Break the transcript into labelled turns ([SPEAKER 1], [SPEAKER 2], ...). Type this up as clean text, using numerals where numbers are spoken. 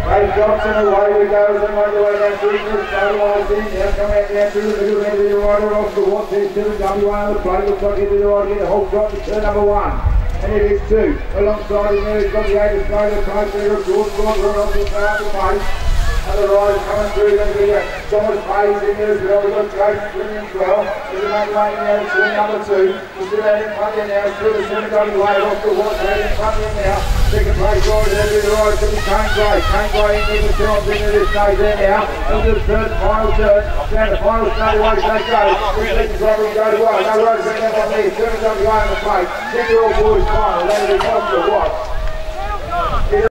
[SPEAKER 1] Ray Johnson, away we go, and right away down through the stabilised in, now come out down through the middle end of the rider off the 127, W1 on the plate, looks like into the right again, the whole drop to turn number 1. And it is 2. Alongside him there, he's got the 8 to play, the plate there of George Gordon, right off the start of the pace. And the rider's coming through, going to be Thomas Hayes in there as well, we've got Jake Swing as well. There's a mate waiting now to swing number 2. We're still out in front here now, through the 7 WA off the 1, right in front here now. Second place rider there with the rider, going to be Kane Gray. Kane Gray in the challenge into this stage there now. Into the third final turn, down the final straight away as they go. This second driver will go to well. No road bring them on there, 7 WA on the plate. Send your all boys final, that'll be off the watch.